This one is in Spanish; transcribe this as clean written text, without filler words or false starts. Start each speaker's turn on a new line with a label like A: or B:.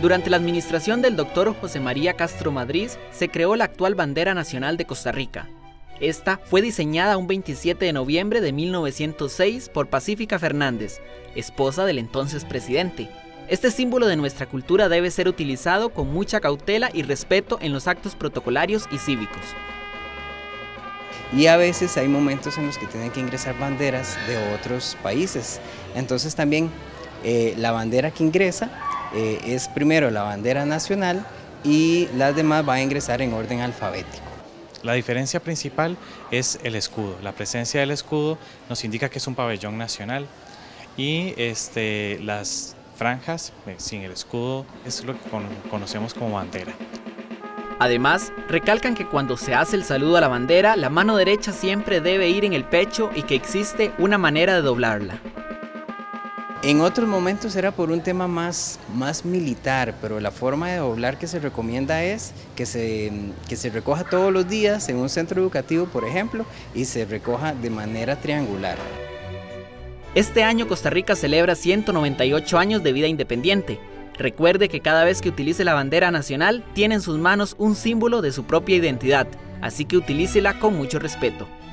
A: Durante la administración del Dr. José María Castro Madrid se creó la actual bandera nacional de Costa Rica. Esta fue diseñada un 27 de noviembre de 1906 por Pacífica Fernández, esposa del entonces presidente. Este símbolo de nuestra cultura debe ser utilizado con mucha cautela y respeto en los actos protocolarios y cívicos.
B: Y a veces hay momentos en los que tienen que ingresar banderas de otros países. Entonces también la bandera que ingresa es primero la bandera nacional y las demás van a ingresar en orden alfabético.
C: La diferencia principal es el escudo. La presencia del escudo nos indica que es un pabellón nacional y las franjas sin el escudo es lo que conocemos como bandera.
A: Además, recalcan que cuando se hace el saludo a la bandera, la mano derecha siempre debe ir en el pecho y que existe una manera de doblarla.
B: En otros momentos era por un tema más militar, pero la forma de doblar que se recomienda es que se recoja todos los días en un centro educativo, por ejemplo, y se recoja de manera triangular.
A: Este año Costa Rica celebra 198 años de vida independiente. Recuerde que cada vez que utilice la bandera nacional, tiene en sus manos un símbolo de su propia identidad, así que utilícela con mucho respeto.